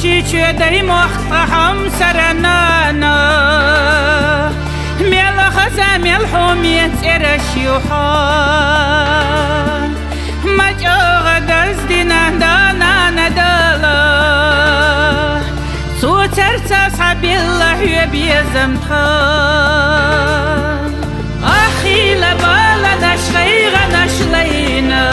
چی دای مختهم سرنانا میل خزمیل حمیت ارشیوها مجاغ دست دینه دانا ندالا سو ترساس حبیله بیزم خان آخی لبالا نشغی غنشلینا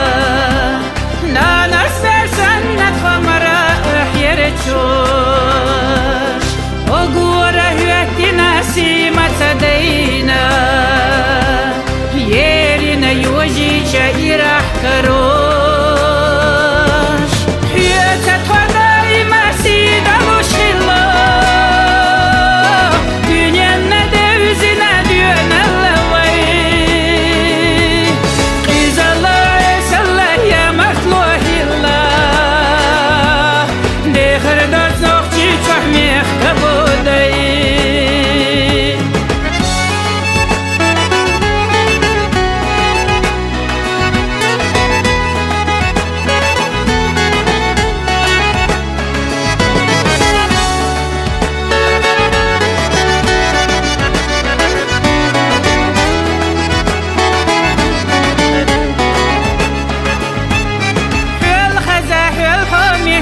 نانا سرسن نتخمرا احیر چوش وقوره هوتی نسیمت دینا یرین یوجی چه ایرح کروش هیتت ودای مسید الوشیلا دنیا ندوزی ندیون اللوی قیزالا اسلا یا مخلوحی الله دیخر داد نوخچی چحمیخ کبودی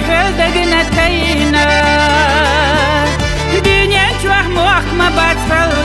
دنیا جوه موخ ما بات